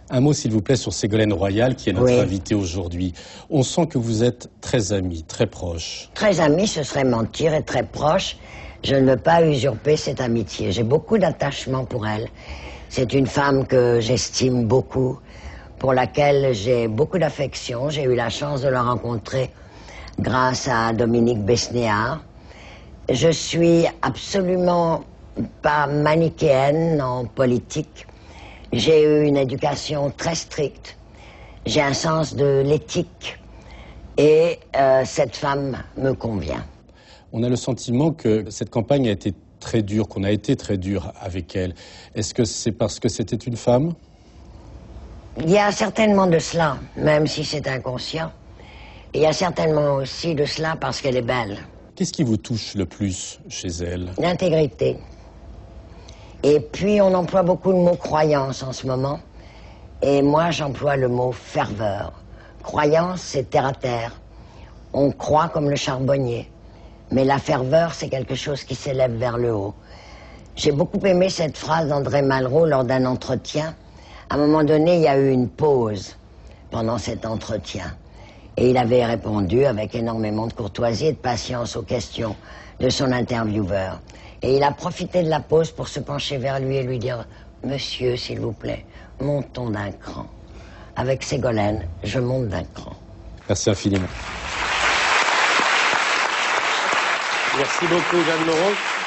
Un mot, s'il vous plaît, sur Ségolène Royal, qui est notre invitée aujourd'hui. On sent que vous êtes très amis, très proches. Très amis, ce serait mentir, et très proche. Je ne veux pas usurper cette amitié. J'ai beaucoup d'attachement pour elle. C'est une femme que j'estime beaucoup, pour laquelle j'ai beaucoup d'affection. J'ai eu la chance de la rencontrer grâce à Dominique Besnéard. Je suis absolument pas manichéenne en politique. J'ai eu une éducation très stricte. J'ai un sens de l'éthique. Et cette femme me convient. On a le sentiment que cette campagne a été très dure, qu'on a été très dur avec elle. Est-ce que c'est parce que c'était une femme? Il y a certainement de cela, même si c'est inconscient. Il y a certainement aussi de cela parce qu'elle est belle. Qu'est-ce qui vous touche le plus chez elle? L'intégrité. Et puis on emploie beaucoup le mot croyance en ce moment. Et moi j'emploie le mot ferveur. Croyance, c'est terre à terre. On croit comme le charbonnier. Mais la ferveur, c'est quelque chose qui s'élève vers le haut. J'ai beaucoup aimé cette phrase d'André Malraux lors d'un entretien. À un moment donné, il y a eu une pause pendant cet entretien. Et il avait répondu avec énormément de courtoisie et de patience aux questions de son intervieweur. Et il a profité de la pause pour se pencher vers lui et lui dire « Monsieur, s'il vous plaît, montons d'un cran. Avec Ségolène, je monte d'un cran. » Merci infiniment. Merci beaucoup, Jeanne Moreau.